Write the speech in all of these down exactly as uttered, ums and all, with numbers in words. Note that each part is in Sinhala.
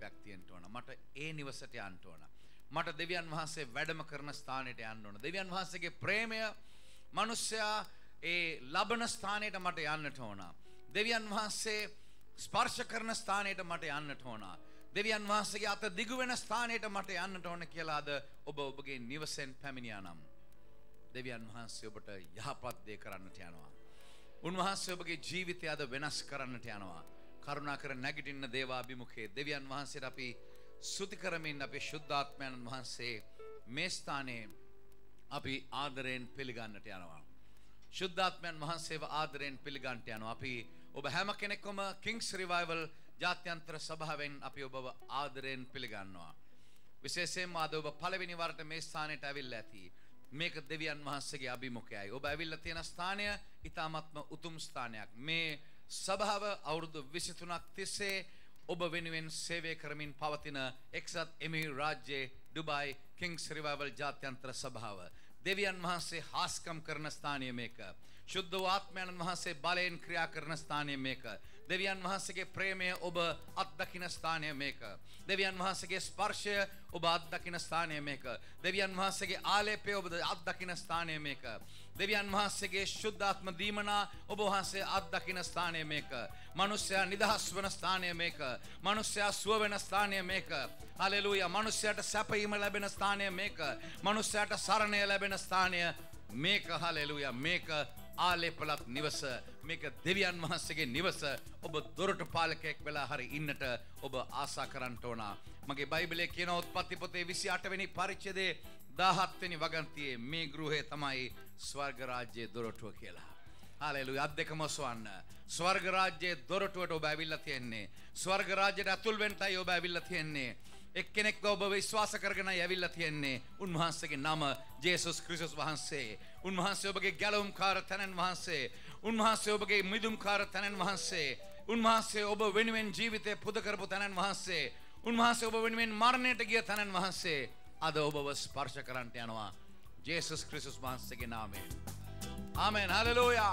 ආලේපයක් තියෙන්න ඕන. මට ඒ නිවසට යන්න ඕන. මට දෙවියන් වහන්සේ වැඩම කරන ස්ථානෙට යන්න ඕන. දෙවියන් වහන්සේගේ ප්‍රේමය මිනිස්සයා ඒ ලබන ස්ථානෙට මට යන්නට ඕන. දෙවියන් වහන්සේ ස්පර්ශ කරන ස්ථානෙට මට යන්නට ඕන. දෙවියන් වහන්සේගේ අත දිගු වෙන ස්ථානෙට මට යන්නට ඕන කියලා අද ඔබ ඔබගේ නිවසෙන් පැමිණියා නම් දෙවියන් වහන්සේ ඔබට යහපත් දේ කරන්නට යනවා. උන්වහන්සේ ඔබගේ ජීවිතය අද වෙනස් කරන්නට යනවා. කරුණාකර නැගිටින්න දේවාභිමුඛයේ දෙවියන් වහන්සේට අපි ස්තුති කරමින් අපේ ශුද්ධාත්මයන් වහන්සේ මේ ස්ථානයේ අපි ආදරයෙන් පිළිගන්නට යනවා. ශුද්ධාත්මයන් වහන්සේව ආදරයෙන් පිළිගන්නට යනවා. අපි ඔබ හැම කෙනෙක්වම කිංස් රිවයිවල් ජාත්‍යන්තර සභාවෙන් අපි ඔබව ආදරයෙන් පිළිගන්නවා. විශේෂයෙන්ම අද ඔබ පළවෙනි වරට මේ ස්ථානයට ඇවිල්ලා ඇති. මේක දෙවියන් වහන්සේගේ අභිමුඛයයි. ඔබ ඇවිල්ලා තියෙන ස්ථානය ඊ타ත්ම උතුම් ස්ථානයක්. මේ සභාව අවුරුදු විසිතුනක් තිස්සේ ඔබ වෙනුවෙන් සේවය කරමින් පවතින එක්සත් එමිරි රාජ්‍යයේ ඩුබායි කිංස් රිවයිවල් ජාත්‍යන්තර සභාව. දෙවියන් වහන්සේ හාස්කම් කරන ස්ථානය මේක. ශුද්ධ වූ ආත්මයන් වහන්සේ බලයෙන් ක්‍රියා කරන ස්ථානය මේක. දෙවියන් වහන්සේගේ ප්‍රේමය ඔබ අත්දකින ස්ථානය මේක. දෙවියන් වහන්සේගේ ස්පර්ශය ඔබ අත්දකින ස්ථානය මේක. දෙවියන් වහන්සේගේ ආලේපය ඔබ අත්දකින ස්ථානය මේක. දෙවියන් වහන්සේගේ ශුද්ධාත්ම දීමනා ඔබ වහන්සේ අත්දකින ස්ථානය මේක. මනුෂ්‍යයා නිදහස් වන ස්ථානය මේක. මනුෂ්‍යයා සුව වෙන ස්ථානය මේක. හලෙලූයා. මනුෂ්‍යයාට සැපීම ලැබෙන ස්ථානය මේක. මනුෂ්‍යයාට සරණය ලැබෙන ස්ථානය මේක. හලෙලූයා. මේක ආලේපලත් නිවස. මේක දෙවියන් වහන්සේගේ නිවස. ඔබ දොරටු පාලකයෙක් වෙලා හරි ඉන්නට ඔබ ආසා කරන්න ඕන. මගේ බයිබලයේ කියන උත්පත්ති පොතේ විසි අට වෙනි පරිච්ඡේදයේ දහහත් වෙනි වගන්තියේ මේ ගෘහය තමයි ස්වර්ග රාජ්‍යයේ දොරටුව කියලා. හalleluya. අත් දෙකම ඔසවන්න. ස්වර්ග රාජ්‍යයේ දොරටුවට ඔබ ඇවිල්ලා තියෙන්නේ. ස්වර්ග රාජ්‍යයට ඇතුල් වෙන්නයි ඔබ ඇවිල්ලා තියෙන්නේ. එක්කෙනෙක්ව ඔබ විශ්වාස කරගෙනයි ඇවිල්ලා තියෙන්නේ. උන්වහන්සේගේ නම ජේසුස් ක්‍රිස්තුස් වහන්සේ. උන්වහන්සේ ඔබගේ ගැලවුම්කාර තැනන් වහන්සේ. උන්වහන්සේ ඔබගේ මිදුම්කාර තැනන් වහන්සේ. උන්වහන්සේ ඔබ වෙනුවෙන් ජීවිතේ පුද කරපු තැනන් වහන්සේ. උන්වහන්සේ ඔබ වෙනුවෙන් මරණයට ගිය තැනන් වහන්සේ. අද ඔබව ස්පර්ශ කරන්නට යනවා ජේසුස් ක්‍රිස්තුස් වහන්සේගේ නාමයෙන්. ආමෙන්. හalleluya.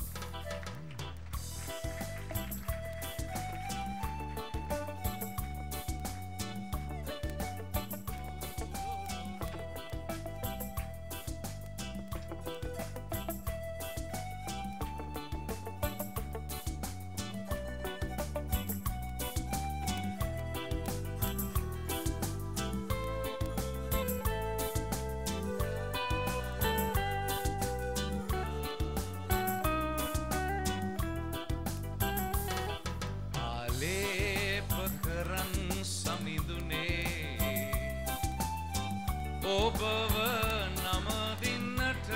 ඔබව නමදින්නට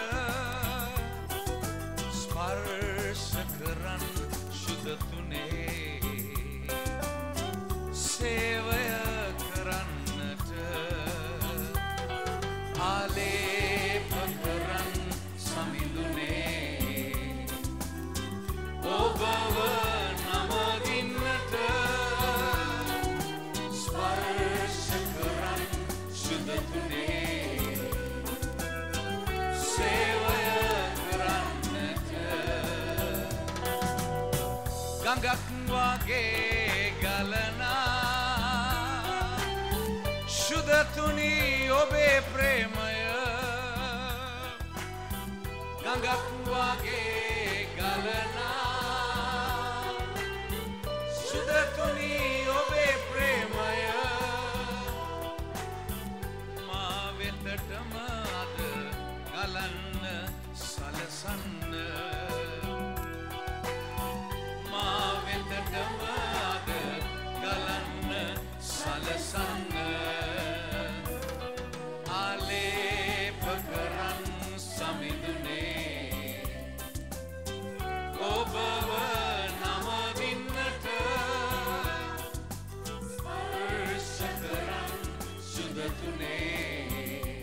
ස්පර්ශ කරන් සුදතුනේ සේවය කරන්නට ආලේප කරන් සමිඳුනේ ඔබව නමදින්නට ස්පර්ශ කරන් සුදතුනේ ගඟක් වගේ ගලනා සුදතුනි ඔබේ ප්‍රේමය ගඟක් වගේ ගලනා සුදතුනි ඔබේ ප්‍රේමය මා වෙතටම අද ගලන්න සලසන්න මාවෙතටම අද ගලන්න සලසන්න ආලේප කරන් සමිඳුනේ ඔබව නමදින්නට ස්පර්ශ කරන් සුදතුනේ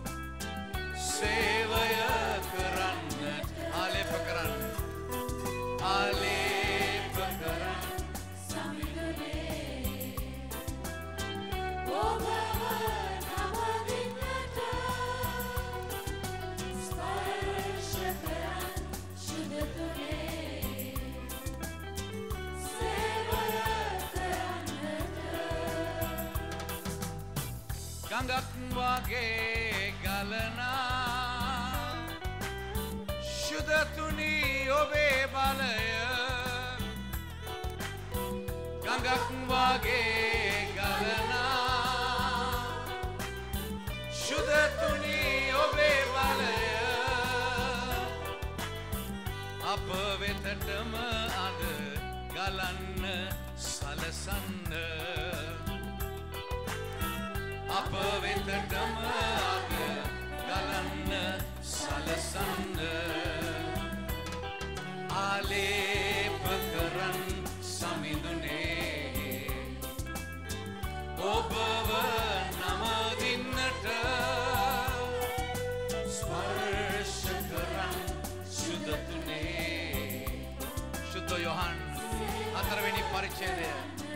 සේවය කරන්න ආලේප කරන්න ආලේප ගඟක් වගේ ගලනා සුදතුනි ඔබේ බලය ගඟක් වගේ ගලනා සුදතුනි ඔබේ බලය අප වෙතටම අද ගලන්න සලසන්න අප වෙතටම අද ගලන්න සලසන්න ආලේප කරන් සමිඳුනේ ඔබව නමදින්නට ස්පර්ශ කරන් සුදතුනේ සුද්ධ යොහන් හතරවෙනි පරිච්ඡේදය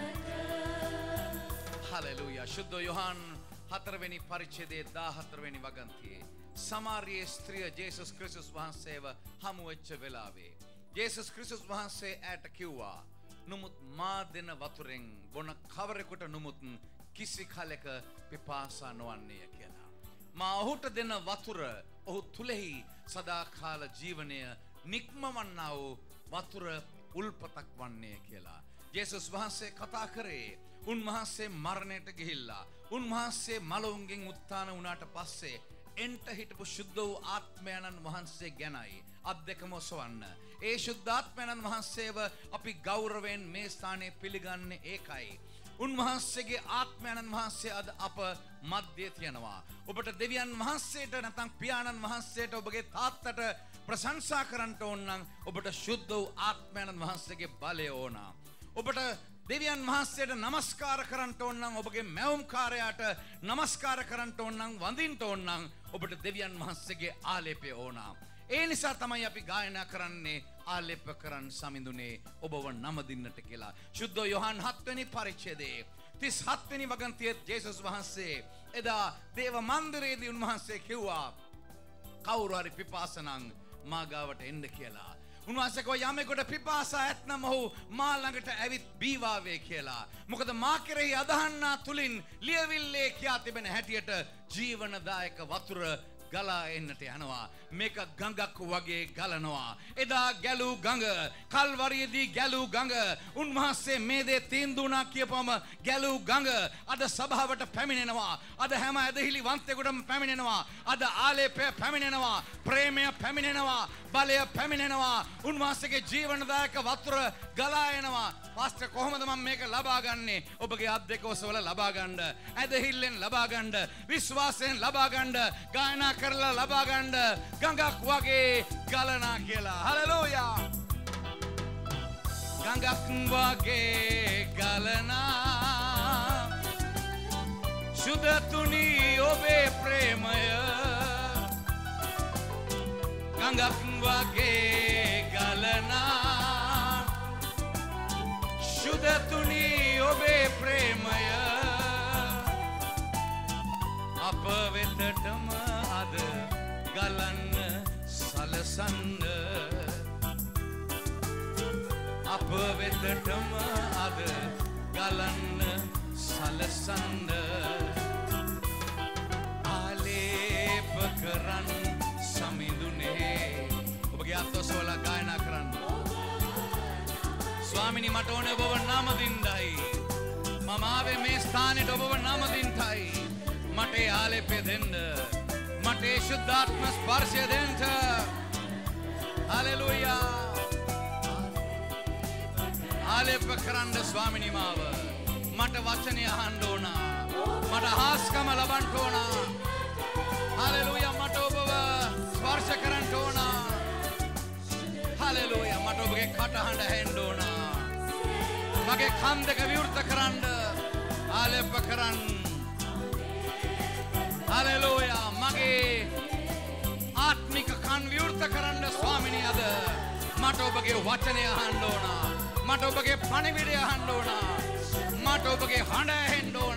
හලෙලූයා සුද්ධ යොහන් හතරවෙනි පරිච්ඡේදයේ දාහතරවෙනි වගන්තියේ සමාරියේ ස්ත්‍රිය ජේසුස් ක්‍රිස්තුස් වහන්සේව හමු වෙච්ච වෙලාවේ ජේසුස් ක්‍රිස්තුස් වහන්සේ ඈට කිව්වා නුමුත් මා දෙන වතුරෙන් බොන කවරෙකුට නුමුත් කිසි කලෙක පිපාසා නොවන්නේය කියලා. මා ඔහුට දෙන වතුර ඔහු තුලෙහි සදාකාල ජීවනය නික්මවන්නා වූ වතුර උල්පතක් වන්නේ කියලා. ජේසුස් වහන්සේ කතා කරේ උන්වහන්සේ මරණයට ගිහිල්ලා උන්වහන්සේ මලවුන්ගෙන් උත්ථාන වුණාට පස්සේ එන්ට හිටපු ශුද්ධ වූ ආත්මයන්න් වහන්සේ ගැනයි අත් දෙකම ඔසවන්න. ඒ ශුද්ධාත්මයන්න් වහන්සේව අපි ගෞරවයෙන් මේ ස්ථානයේ පිළිගන්නේ ඒකයි. උන්වහන්සේගේ ආත්මයන්න් වහන්සේ අද අප මැදේ තියනවා. ඔබට දෙවියන් වහන්සේට නැත්නම් පියාණන් වහන්සේට ඔබගේ තාත්තට ප්‍රශංසා කරන්න ඕන නම් ඔබට ශුද්ධ වූ ආත්මයන්න් වහන්සේගේ බලය ඕන. ඔබට දෙවියන් වහන්සේට නමස්කාර කරන්න ඕන නම් ඔබගේ මැවුම්කාරයාට නමස්කාර කරන්න ඕන නම් වඳින්න ඕන නම් ඔබට දෙවියන් වහන්සේගේ ආලේපය ඕන. ඒ නිසා තමයි අපි ගායනා කරන්නේ ආලේප කරන් සමිඳුනේ ඔබව නමදින්නට කියලා. සුද්ධ යොහන් හත්වෙනි පරිච්ඡේදයේ තිස් හත්වෙනි වගන්තියේ ජේසුස් වහන්සේ එදා දේව මන්දිරයේදී උන්වහන්සේ කිව්වා කවුරු හරි පිපාසනම් මා ගාවට එන්න කියලා. උන්වහන්සේ කෝ යමෙකුට පිපාසා ඇත්නම් ඔහු මා ළඟට ඇවිත් බීවාවේ කියලා. මොකද මා කෙරෙහි අදහන්නා තුලින් ලියවිල්ලේ කියා තිබෙන හැටියට ජීවනදායක වතුර ගලා එන්නට යනවා. මේක ගඟක් වගේ ගලනවා. එදා ගැලූ ගඟ කල්වරියේදී ගැලූ ගඟ උන්වහන්සේ මේ දේ තීන්දුවනා කියපුවම ගැලූ ගඟ අද සභාවට පැමිණෙනවා. අද හැම ඇදහිලි වන්තයෙකුටම පැමිණෙනවා. අද ආලේපය පැමිණෙනවා. ප්‍රේමය පැමිණෙනවා. බලය පැමිණෙනවා. උන්වහන්සේගේ ජීවනදායක වතුර ගලා එනවා. පාස්ටර් කොහොමද මම මේක ලබා ගන්නේ? ඔබගේ අත් දෙක ඔසවල ලබා ගන්න. ඇදහිල්ලෙන් ලබා ගන්න. විශ්වාසයෙන් ලබා ගන්න. ගායනා කරලා ලබා ගන්න. ගඟක් වගේ ගලනා කියලා. හලෙලූයා. ගඟක් වගේ ගලනා සුදතුනි ඔබේ ප්‍රේමය ගඟක් වගේ ගලනා සුදතුනි ඔබේ ප්‍රේමය අප වෙතටම අද ගලන්න සලසන්න අප වෙතටම අද ගලන්න සලසන්න ආලේප කරන් සමිඳුනේ ඔබගේ අත් ඔසවලා ගායනා කරන්න. ස්වාමිනී මට ඕනේ ඔබව නමදින්නයි. මම ආවේ මේ ස්ථානෙට ඔබව නමදින්නයි. මට ඒ ආලේපය දෙන්න. මට ඒ ශුද්ධාත්ම ස්පර්ශය දෙන්න. හලෙලූයා. ආලේප කරන්න ස්වාමිනී මාව. මට වචනය අහන්න ඕන. මට හාස්කම ලබන්න ඕන. හලෙලූයා. මට ඔබව ස්පර්ශ කරන්න ඕන. හලෙලූයා. මට ඔබගේ කටහඬ ඇහෙන්න ඕන. මගේ කන් දෙක විවෘත කරන්න. ආලේප කරන්න. හලෙලූයා. මගේ ආත්මික කන් විවෘත කරන්න ස්වාමිනී අද මට ඔබගේ වචනය අහන්න ඕන. මට ඔබගේ පණිවිඩය අහන්න ඕන. මට ඔබගේ හඬ ඇහෙන්න ඕන.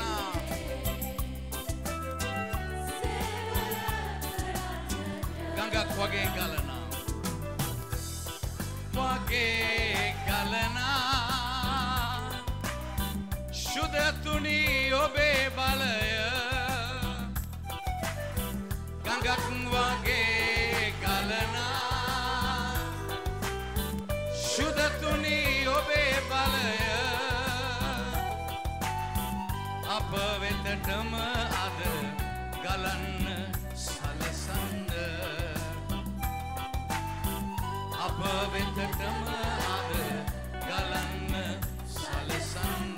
ගඟක් වගේ ගලනා වගේ ගලනා සුදතුනි ඔබේ බලය අප වෙතටම අද ගලන්න සලසන්න අප වෙතටම අද ගලන්න සලසන්න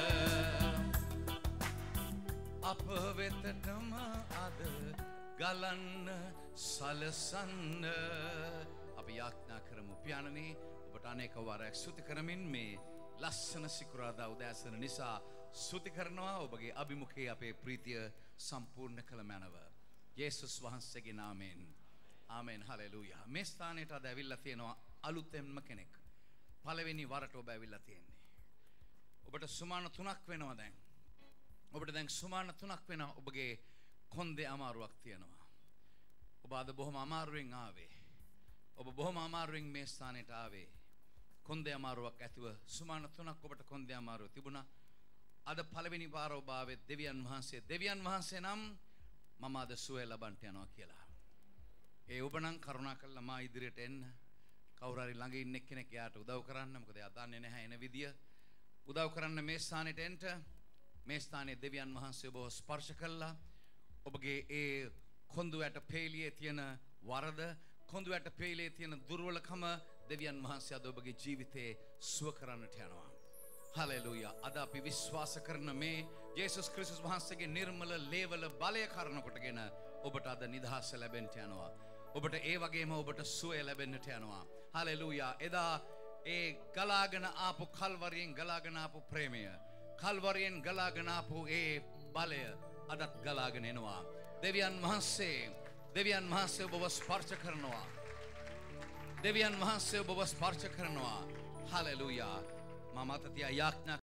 අප වෙතටම අද ගලන්න සලසන්න අපි යාඥා කරමු පියාණනි ඔබට අනේක වාරයක් ස්තුති කරමින් මේ ලස්සන සිකුරාදා උදෑසන නිසා ස්තුති කරනවා ඔබගේ අභිමුඛයේ අපේ ප්‍රීතිය සම්පූර්ණ කළ මැනව යේසුස් වහන්සේගේ නාමයෙන් ආමෙන් හලෙලූයා මේ ස්ථානයට අද ඇවිල්ලා තියෙනවා අලුතෙන්ම කෙනෙක් පළවෙනි වරට ඔබ ඇවිල්ලා තියෙන්නේ ඔබට සුමාන තුනක් වෙනවා දැන් ඔබට දැන් සුමාන තුනක් වෙනවා ඔබගේ කොන්දේ අමාරුවක් තියෙනවා ඔබ අද බොහොම අමාරුවෙන් ආවේ ඔබ බොහොම අමාරුවෙන් මේ ස්ථානයට ආවේ කොන්දේ අමාරුවක් ඇතිව සුමාන තුනක් ඔබට කොන්දේ අමාරුව තිබුණා අද පළවෙනි පාර ඔබ ආවේ දෙවියන් වහන්සේ දෙවියන් වහන්සේ නම් මම අද සුවය ලබන්නට යනවා කියලා ඒ ඔබ නම් කරුණා කළා මා ඉදිරියට එන්න කවුරු හරි ළඟ ඉන්න කෙනෙක් එයාට උදව් කරන්න මොකද එයා දන්නේ නැහැ එන විදිය උදව් කරන්න මේ ස්ථානෙට එන්න මේ ස්ථානයේ දෙවියන් වහන්සේ ඔබව ස්පර්ශ කළා ඔබගේ ඒ කොඳුයට පෙළියේ තියෙන වරද කොඳුයට පෙළියේ තියෙන දුර්වලකම දෙවියන් වහන්සේ අද ඔබගේ ජීවිතේ සුව කරන්නට යනවා හලෙලූයා අද අපි විශ්වාස කරන මේ යේසුස් ක්‍රිස්තුස් වහන්සේගේ නිර්මල ලේවල බලය කරන කොටගෙන ඔබට අද නිදහස ලැබෙන්න යනවා ඔබට ඒ වගේම ඔබට සුවය ලැබෙන්නට යනවා හලෙලූයා එදා ඒ ගලාගෙන ආපු කල්වරියෙන් ගලාගෙන ආපු ප්‍රේමය කල්වරියෙන් ගලාගෙන ආපු ඒ බලය අදත් ගලාගෙන එනවා දෙවියන් වහන්සේ දෙවියන් වහන්සේ ඔබව ස්පර්ශ කරනවා දෙවියන් වහන්සේ ඔබව ස්පර්ශ කරනවා හලෙලූයා මම අත තියා යාඥා